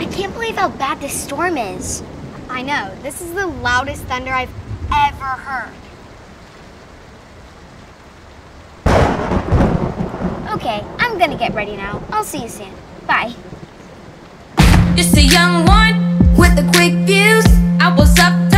can't believe how bad this storm is. I know. This is the loudest thunder I've ever heard. Okay, I'm gonna get ready now. I'll see you soon. Bye. Just a young one with a quick fuse. I was up